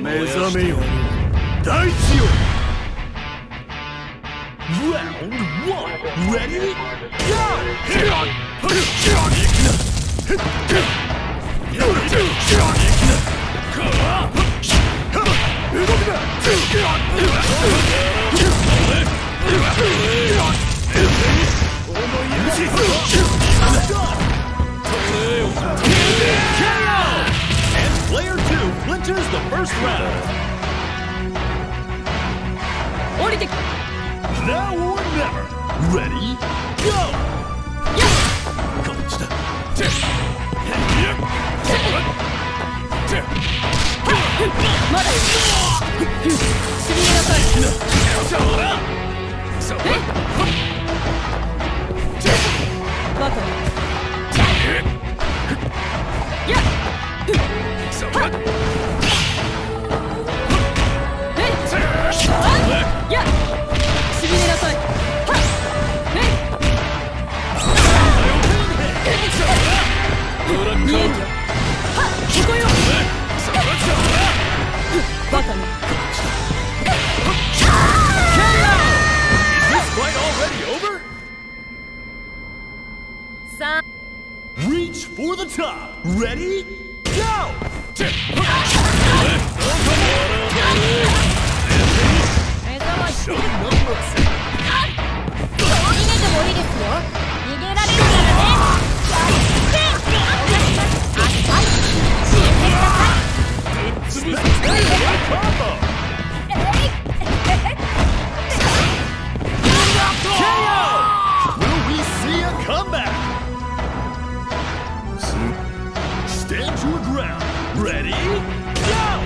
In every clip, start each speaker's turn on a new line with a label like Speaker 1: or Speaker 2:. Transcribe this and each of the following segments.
Speaker 1: 目覚めよ大地よ。Round 1 Ready
Speaker 2: And player 2 clinches the first round. Now or never. Ready, go! Reach for the top. Ready? Go! Show no mercy. Combo. KO! Will we see a comeback? Stand your ground. Ready? Go!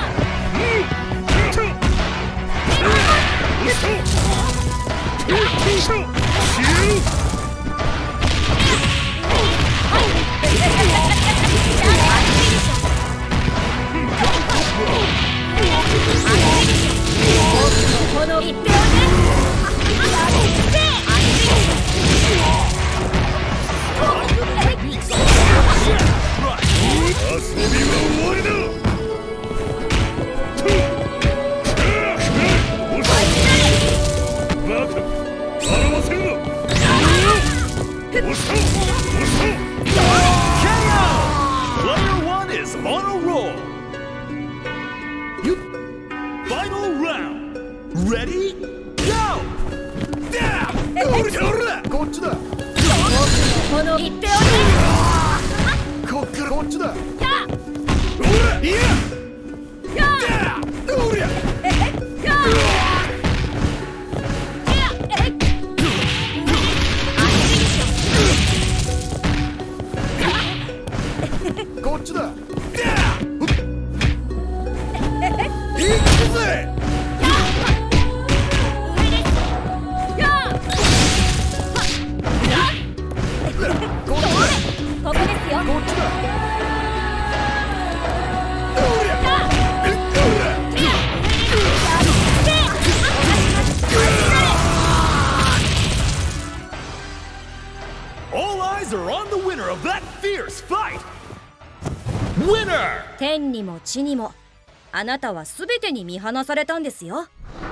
Speaker 2: Player 1 is on a roll. Final round. Ready? Go! All eyes are on the winner of that fierce fight. Winner!
Speaker 3: 天にも地にもあなたは全てに見放されたんですよ。